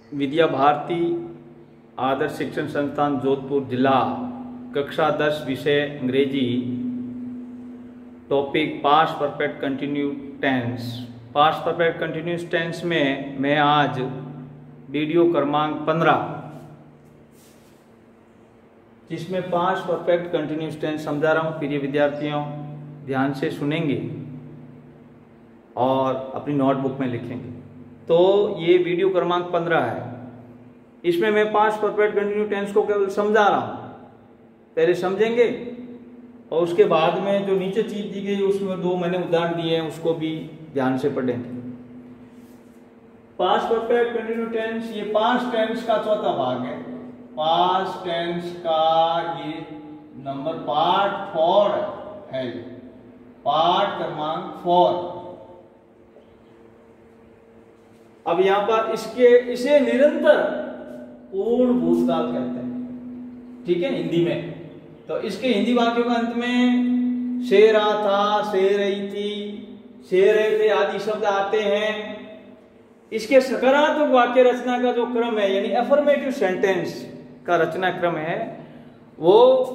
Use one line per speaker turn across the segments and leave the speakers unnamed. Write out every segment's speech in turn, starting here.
विद्या भारती आदर्श शिक्षण संस्थान जोधपुर जिला, कक्षा 10, विषय अंग्रेजी, topic past perfect continue tense. Past perfect continuous tense में मैं आज वीडियो क्रमांक 15, जिसमें पास्ट परफेक्ट कंटिन्यूस टेंस समझा रहा हूँ। प्रिय विद्यार्थियों, ध्यान से सुनेंगे और अपनी नोटबुक में लिखेंगे। तो ये वीडियो क्रमांक 15 है। इसमें मैं पास्ट परफेक्ट कंटिन्यू टेंस को केवल समझा रहा हूँ। पहले समझेंगे और उसके बाद में जो नीचे चीज दी गई उसमें दो मैंने उदाहरण दिए हैं, उसको भी ध्यान से पढ़ेंगे। पास्ट परफेक्ट कंटिन्यू टेंस ये पास्ट टेंस का चौथा भाग है। पास्ट टेंस का ये नंबर पार्ट 4 है, पार्ट क्रमांक 4। अब यहां पर इसे निरंतर पूर्ण भूतकाल कहते हैं, ठीक है, हिंदी में। तो इसके हिंदी वाक्यों के अंत में से रहा था, से रही थी, से रहे थे आदि शब्द आते हैं। इसके सकारात्मक वाक्य रचना का जो क्रम है, यानी अफर्मेटिव सेंटेंस का रचना क्रम है, वो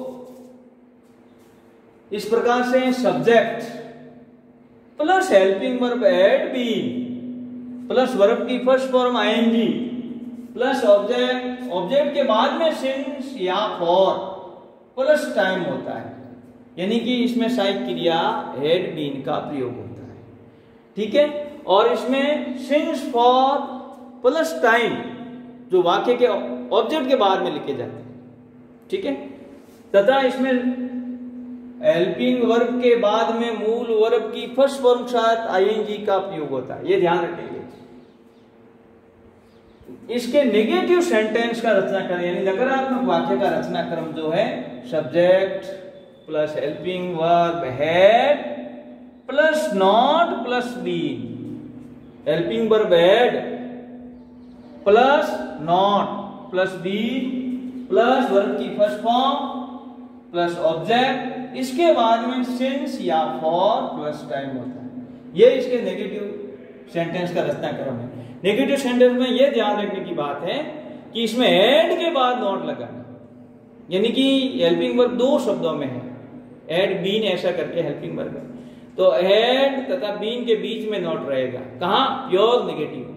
इस प्रकार से subject plus helping verb had been plus verb की first form ING plus object, object के बाद में सिंस या फॉर प्लस टाइम होता है। यानी कि इसमें सहायक क्रिया हैड बीन का प्रयोग होता है, ठीक है। और इसमें सिंस, फॉर प्लस टाइम जो वाक्य के ऑब्जेक्ट के बाद में लिखे जाते हैं, ठीक है। तथा इसमें हेल्पिंग वर्ब के बाद में मूल वर्ब की फर्स्ट फॉर्म के साथ आईएनजी का प्रयोग होता है, ये ध्यान रखेंगे। इसके नेगेटिव सेंटेंस का रचना क्रम यानी नकारात्मक वाक्य का रचना क्रम जो है subject plus helping verb had plus not plus been, helping verb had plus not plus been plus verb की फर्स्ट फॉर्म प्लस ऑब्जेक्ट, इसके बाद में सिंस या फॉर प्लस टाइम होता है। ये इसके नेगेटिव सेंटेंस का रचना क्रम है। नेगेटिव सेंटेंस में यह ध्यान रखने की बात है कि इसमें एड के बाद नॉट लगाना, यानी कि हेल्पिंग वर्ब दो शब्दों में है, एड बीन ऐसा करके हेल्पिंग वर्ब है। तो एड तथा बीन के बीच में नॉट रहेगा, कहां? Pure negative.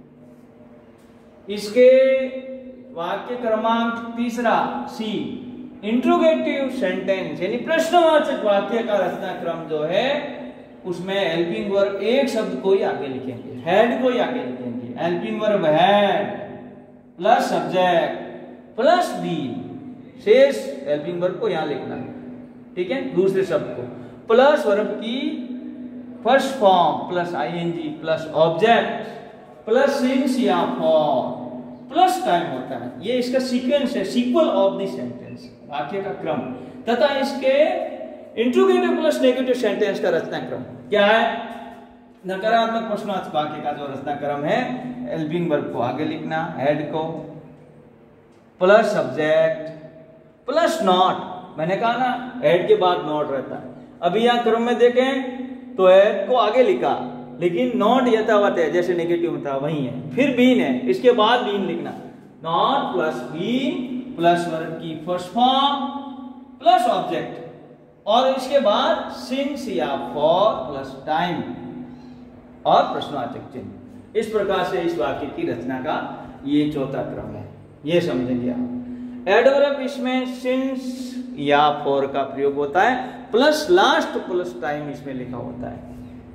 इसके वाक्य क्रमांक 3 सी, इंट्रोगेटिव सेंटेंस यानी प्रश्नवाचक वाक्य का रचना क्रम जो है, उसमें हेल्पिंग वर्ब एक शब्द को ही आगे लिखेंगे, हैड को ही आगे लिखेंगे। Helping verb had plus subject plus been, शेष हेल्पिंग वर्ब को यहां लिखना है, ठीक है, दूसरे शब्द को प्लस वर्ब की first form plus ING plus object plus since या फॉर प्लस टाइम होता है। ये इसका सीक्वेंस है, सीक्वल ऑफ द सेंटेंस, वाक्य का क्रम। तथा इसके इंट्रोगेटिव प्लस नेगेटिव सेंटेंस का रचना क्रम क्या है? नकारात्मक प्रश्नवाचक वाक्य का जो रचना क्रम है, हेल्पिंग वर्ब को आगे लिखना, हेड को प्लस सब्जेक्ट प्लस नॉट, मैंने कहा ना हेड के बाद नॉट रहता है। अभी यहां क्रम में देखें तो हेड को आगे लिखा, लेकिन नॉट यथावत है, जैसे नेगेटिव में था वही है। फिर बीन है, इसके बाद बीन लिखना, not plus been plus verb की फर्स्ट फॉर्म प्लस ऑब्जेक्ट, और इसके बाद सिंस या फॉर प्लस टाइम और प्रश्नवाचक चिन्ह। इस प्रकार से इस वाक्य की रचना का ये चौथा क्रम है, ये समझेंगे आप। एडवर्ब इसमें सिंस या फॉर का प्रयोग होता है, प्लस लास्ट प्लस टाइम इसमें लिखा होता है।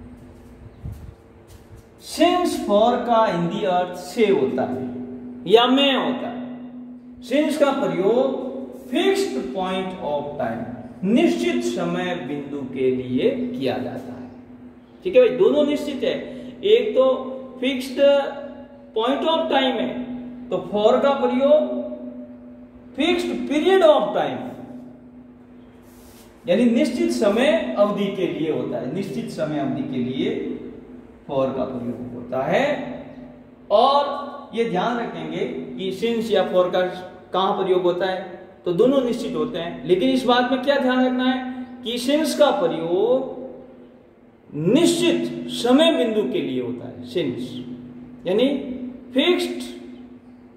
सिंस फॉर का हिंदी अर्थ से होता है या में होता है। सिंस का प्रयोग फिक्स्ड पॉइंट ऑफ टाइम, निश्चित समय बिंदु के लिए किया जाता है, ठीक है भाई, दोनों निश्चित है। एक तो फिक्स्ड पॉइंट ऑफ टाइम है, तो फॉर का प्रयोग फिक्स्ड पीरियड ऑफ टाइम यानी निश्चित समय अवधि के लिए होता है, निश्चित समय अवधि के लिए फॉर का प्रयोग होता है। और ये ध्यान रखेंगे कि सिंस या फॉर का कहां प्रयोग होता है, तो दोनों निश्चित होते हैं। लेकिन इस बात में क्या ध्यान रखना है कि सिंस का प्रयोग निश्चित समय बिंदु के लिए होता है, सिंस यानी फिक्स्ड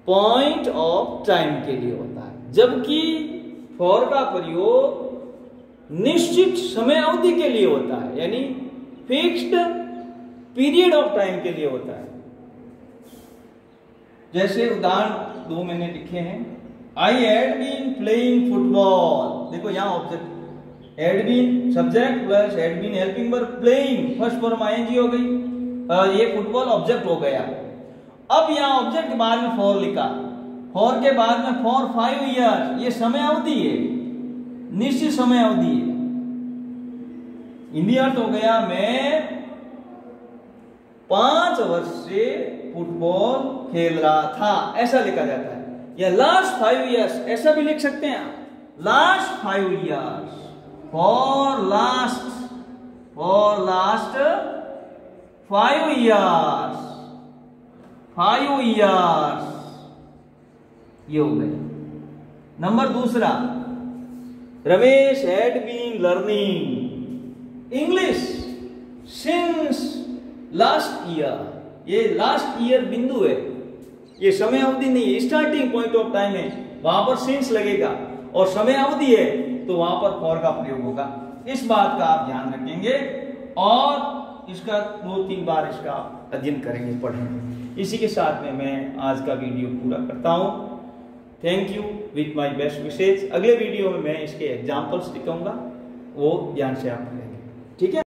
पॉइंट ऑफ टाइम के लिए होता है, जबकि फॉर का प्रयोग निश्चित समय अवधि के लिए होता है, यानी फिक्स्ड पीरियड ऑफ टाइम के लिए होता है। जैसे उदाहरण दो मैंने लिखे हैं, I had been playing football. देखो यहां object had been subject plus had been helping verb playing first form आईएनजी हो गई, ये फुटबॉल ऑब्जेक्ट हो गया। अब यहां ऑब्जेक्ट के बाद में फॉर लिखा, फॉर के बाद में फॉर 5 ईयर्स, ये समय अवधि है, निश्चित समय अवधि है। हिंदी अर्थ हो गया मैं 5 वर्ष से फुटबॉल खेल रहा था, ऐसा लिखा जाता है। या लास्ट 5 ईयर्स ऐसा भी लिख सकते हैं, last 5 years, for last 5 years, 5 years, ये हो गया। नंबर दूसरा, Ramesh had been learning English since last year. ये लास्ट ईयर बिंदु है, ये समय अवधि नहीं है, स्टार्टिंग पॉइंट ऑफ टाइम है, वहां पर सिंस लगेगा, और समय अवधि है तो वहां पर फॉर का प्रयोग होगा। इस बात का आप ध्यान रखेंगे और इसका 2-3 बार इसका अध्ययन करेंगे, पढ़ेंगे। इसी के साथ में मैं आज का वीडियो पूरा करता हूं। Thank you, with my best wishes. अगले वीडियो में मैं इसके एग्जाम्पल्स दिखाऊंगा, वो ध्यान से आप पढ़ेंगे, ठीक है।